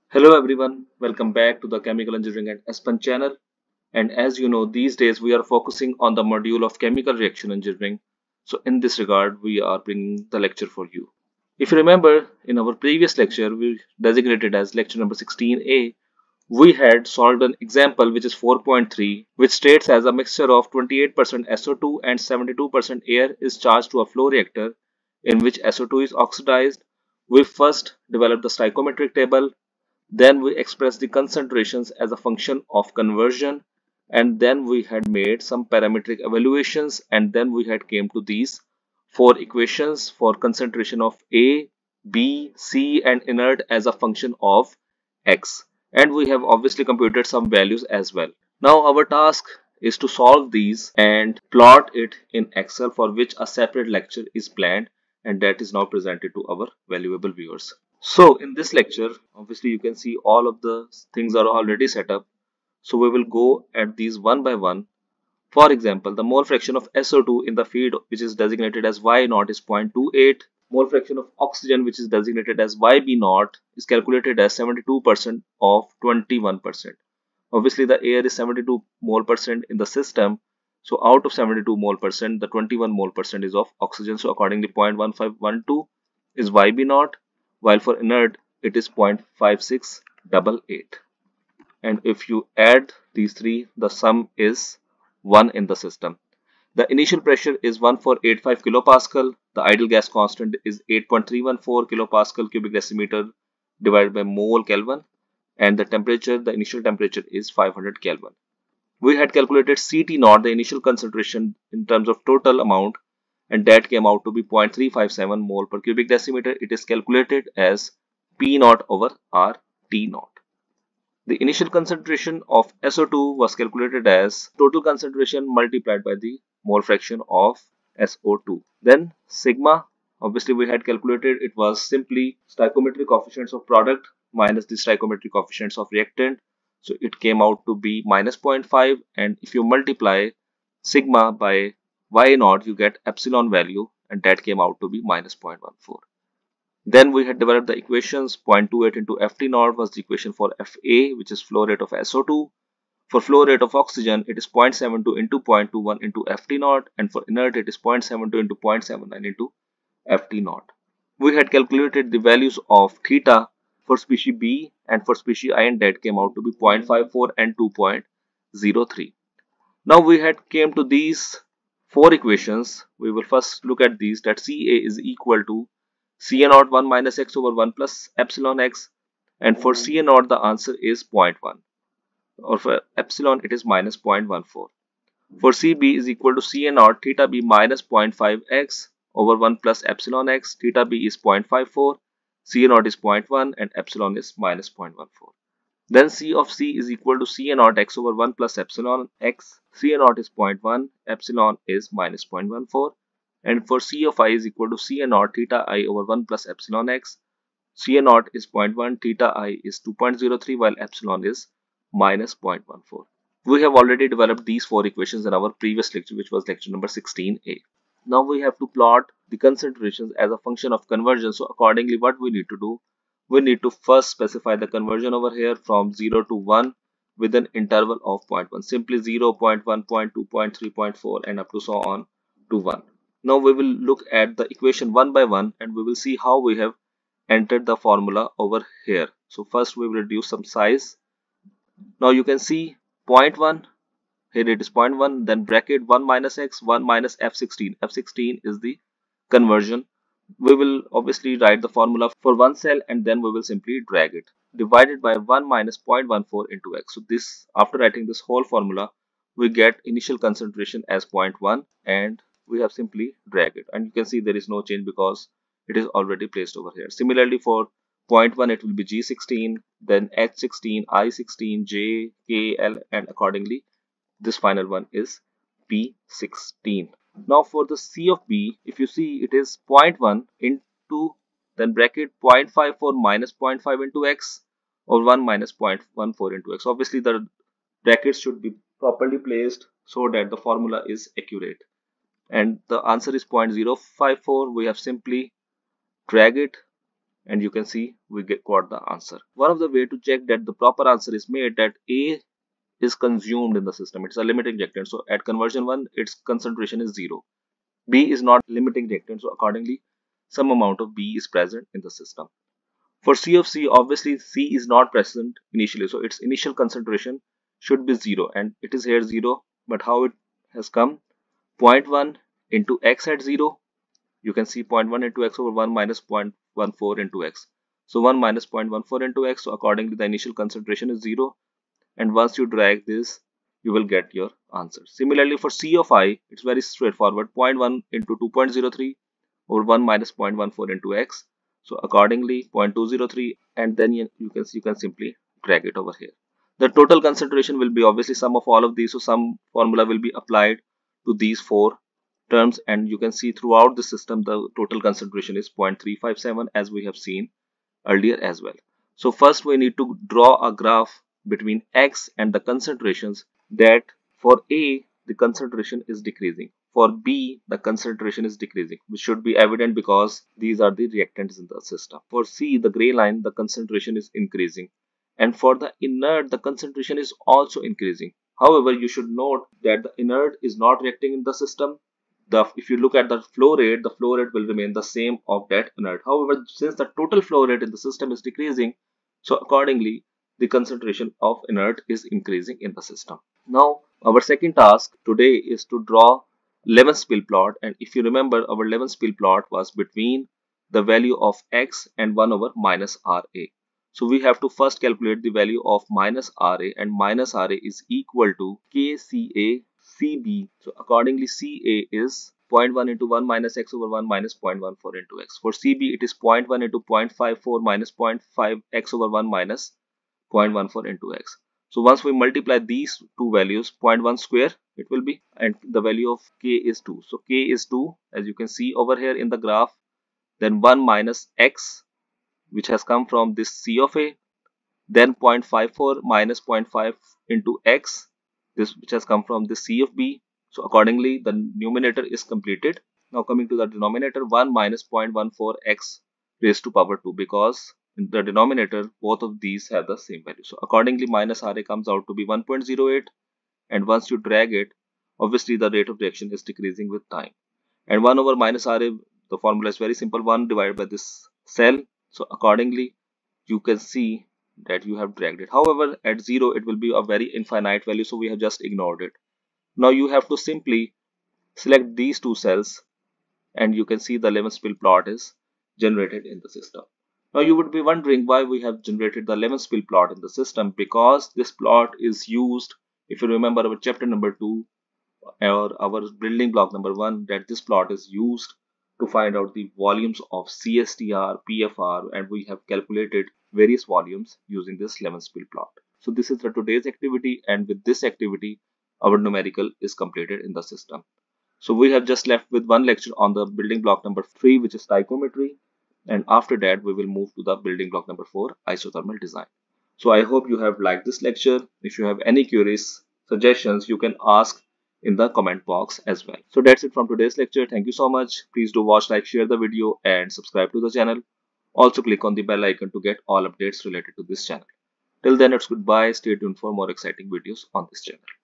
Hello everyone, welcome back to the Chemical Engineering at Aspen channel. And as you know, these days we are focusing on the module of Chemical Reaction Engineering. So in this regard, we are bringing the lecture for you. If you remember, in our previous lecture, we designated as lecture number 16A, we had solved an example which is 4.3, which states as a mixture of 28% SO2 and 72% air is charged to a flow reactor in which SO2 is oxidized. We first developed the stoichiometric table, then we expressed the concentrations as a function of conversion, and then we had made some parametric evaluations, and then we had came to these four equations for concentration of A, B, C and inert as a function of X. And we have obviously computed some values as well. Now our task is to solve these and plot it in Excel, for which a separate lecture is planned, and that is now presented to our valuable viewers. So in this lecture, obviously you can see all of the things are already set up. So we will go at these one by one. For example, the mole fraction of SO2 in the feed, which is designated as Y0, is 0.28. Mole fraction of oxygen, which is designated as YB0, is calculated as 72% of 21%. Obviously the air is 72 mole percent in the system. So out of 72 mole percent, the 21 mole percent is of oxygen. So accordingly 0.1512 is YB0, while for inert it is 0.5688. And if you add these three, the sum is 1 in the system. The initial pressure is 1485 kilopascal. The ideal gas constant is 8.314 kilopascal cubic decimeter divided by mole Kelvin. And the temperature, the initial temperature is 500 Kelvin. We had calculated CT0, the initial concentration in terms of total amount, and that came out to be 0.357 mole per cubic decimeter. It is calculated as P0 over RT0. The initial concentration of SO2 was calculated as total concentration multiplied by the mole fraction of SO2. Then sigma, obviously we had calculated, it was simply stoichiometric coefficients of product minus the stoichiometric coefficients of reactant. So it came out to be minus 0.5, and if you multiply sigma by Y0, you get epsilon value, and that came out to be minus 0.14. Then we had developed the equations. 0.28 into Ft0 was the equation for Fa, which is flow rate of SO2. For flow rate of oxygen, it is 0.72 into 0.21 into Ft0, and for inert, it is 0.72 into 0.79 into Ft0. We had calculated the values of theta for species B and for species I, and that came out to be 0.54 and 2.03. Now we had came to these four equations. We will first look at these, that Ca is equal to Ca0 1 minus x over 1 plus epsilon x, and for Ca0 the answer is 0.1, or for epsilon it is minus 0.14. For Cb is equal to Ca0 theta b minus 0.5 x over 1 plus epsilon x. Theta b is 0.54, Ca0 is 0.1 and epsilon is minus 0.14. Then C of C is equal to Ca0 x over 1 plus epsilon x. Ca0 is 0.1, epsilon is minus 0.14. And for C of I is equal to Ca0 theta I over 1 plus epsilon x. Ca0 is 0.1, theta I is 2.03, while epsilon is minus 0.14. We have already developed these four equations in our previous lecture, which was lecture number 16A. Now we have to plot the concentrations as a function of conversion. So accordingly, what we need to do, we need to first specify the conversion over here from 0 to 1 with an interval of 0.1. Simply 0, 0.1, 0.2, 0.3, 0.4 and up to so on to 1. Now we will look at the equation one by one, and we will see how we have entered the formula over here. So first we will reduce some size. Now you can see 0.1, here it is 0.1, then bracket 1 minus x, 1 minus F16. F16 is the conversion. We will obviously write the formula for one cell, and then we will simply drag it. Divided by 1 minus 0.14 into x. So this, after writing this whole formula, we get initial concentration as 0.1, and we have simply drag it. And you can see there is no change because it is already placed over here. Similarly for 0.1 it will be G16, then H16, I16, J, K, L, and accordingly this final one is P16. Now for the C of B, if you see it is 0.1 into then bracket 0.54 minus 0.5 into x, or 1 minus 0.14 into x. Obviously the brackets should be properly placed so that the formula is accurate. And the answer is 0.054. We have simply drag it, and you can see we got the answer. One of the way to check that the proper answer is made, that A is consumed in the system. It's a limiting reactant. So at conversion 1, its concentration is 0. B is not limiting reactant. So accordingly, some amount of B is present in the system. For C of C, obviously C is not present initially. So its initial concentration should be 0, and it is here 0. But how it has come? 0.1 into X at 0. You can see 0.1 into X over 1 minus 0.14 into X. So 1 minus 0.14 into X. So accordingly, the initial concentration is 0. And once you drag this, you will get your answer. Similarly, for C of I, it's very straightforward. 0.1 into 2.03 over 1 minus 0.14 into X. So accordingly, 0.203, and then you can simply drag it over here. The total concentration will be obviously sum of all of these. So some formula will be applied to these 4 terms, and you can see throughout the system the total concentration is 0.357, as we have seen earlier as well. So first we need to draw a graph between X and the concentrations, that for A the concentration is decreasing, for B the concentration is decreasing, which should be evident because these are the reactants in the system. For C, the gray line, the concentration is increasing, and for the inert the concentration is also increasing. However, you should note that the inert is not reacting in the system. If you look at the flow rate will remain the same of that inert. However, since the total flow rate in the system is decreasing, so accordingly the concentration of inert is increasing in the system. Now our second task today is to draw Levenspiel plot, and if you remember, our Levenspiel plot was between the value of X and 1 over minus Ra. So we have to first calculate the value of minus Ra, and minus Ra is equal to Kca Cb. So accordingly, Ca is 0.1 into 1 minus X over 1 minus 0.14 into X. For Cb, it is 0.1 into 0.54 minus 0.5 X over 1 minus 0.14 into X. So once we multiply these two values, 0.1 square it will be, and the value of K is 2. So K is 2, as you can see over here in the graph. Then 1 minus X, which has come from this C of A. Then 0.54 minus 0.5 into X, this which has come from the C of B. So accordingly, the numerator is completed. Now coming to the denominator, 1 minus 0.14 X raised to power 2, because in the denominator both of these have the same value. So accordingly, minus Ra comes out to be 1.08, and once you drag it, obviously the rate of reaction is decreasing with time. And 1 over minus Ra, the formula is very simple, 1 divided by this cell. So accordingly, you can see that you have dragged it. However, at 0 it will be a very infinite value, so we have just ignored it. Now you have to simply select these two cells, and you can see the Levenspiel plot is generated in the system. Now you would be wondering why we have generated the Levenspiel plot in the system, because this plot is used, if you remember our chapter number 2 or our building block number 1, that this plot is used to find out the volumes of CSTR, PFR, and we have calculated various volumes using this Levenspiel plot. So this is the today's activity, and with this activity our numerical is completed in the system. So we have just left with one lecture on the building block number 3, which is stoichiometry, and after that we will move to the building block number 4, isothermal design. So I hope you have liked this lecture. If you have any queries, suggestions, you can ask in the comment box as well. So that's it from today's lecture. Thank you so much. Please do watch, like, share the video, and subscribe to the channel. Also click on the bell icon to get all updates related to this channel. Till then, it's goodbye. Stay tuned for more exciting videos on this channel.